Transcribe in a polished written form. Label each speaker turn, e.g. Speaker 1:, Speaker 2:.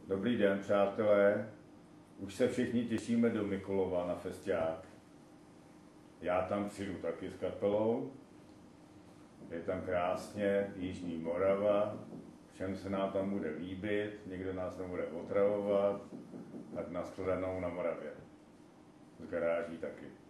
Speaker 1: Dobrý den, přátelé. Už se všichni těšíme do Mikulova na festiák. Já tam přijdu taky s kapelou. Je tam krásně, Jižní Morava. Všem se nám tam bude líbit, nikdo nás nebude otravovat. Tak nashledanou na Moravě. Z garáží taky.